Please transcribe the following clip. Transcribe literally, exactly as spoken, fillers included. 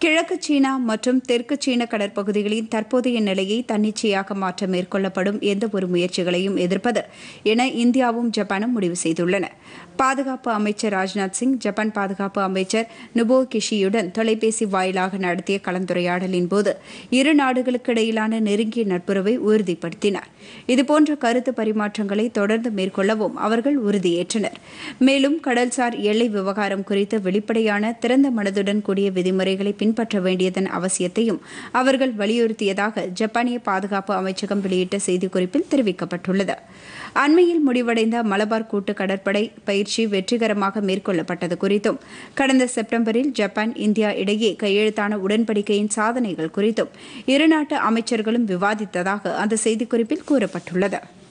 கிழக்கு சீனா மற்றும் தெற்கு சீன கடற்பகுதிகளின் தற்போதைய நிலையை தன்னிச்சையாக மாற்ற மேற்கொள்ளப்படும் எந்தவொரு முயற்சிகளையும் எதிர்ப்பது என இந்தியாவும் ஜப்பானும் முடிவு செய்துள்ளன. பாதுகாப்பு அமைச்சர் ராஜ்நாத் சிங் ஜப்பான் பாதுகாப்பு அமைச்சர் நுபோ கிஷியுடன் தொலைபேசி வாயிலாக நடத்திய கலந்துரையாடலின் போது இரு நாடுகளுக்கு இடையிலான நெருங்கிய நட்புறவை உறுதிப்படுத்தினார். இதுபோன்ற கருத்து பரிமாற்றங்களை தொடர்ந்து மேற்கொள்ளவும் அவர்கள் உறுதியேற்றனர். மேலும் கடல்சார் எல்லை விவகாரம் குறித்து வெளிப்படையான திறந்த மனதுடன் கூடிய விதிமுறைகளை பின்பற்ற வேண்டியதன் அவசியத்தையும் அவர்கள் வலியுறுத்தியதாக ஜப்பானிய பாதுகாப்பு அமைச்சகம் வெளியிட்ட செய்திக்குறிப்பில் தெரிவிக்கப்பட்டுள்ளது. அண்மையில் முடிவடைந்த மலபார் கூட்டு கடற்படை பயிற்சி வெற்றிகரமாக மேற்கொள்ளப்பட்டது குறித்தும் கடந்த செப்டம்பரில் ஜப்பான் இந்தியா இடையே கையெழுத்தான உடன்படிக்கையின் சாதனைகள் குறித்தும் இருநாட்டு அமைச்சர்களும் விவாதித்ததாக அந்த செய்திக்குறிப்பில் கூறப்பட்டுள்ளது.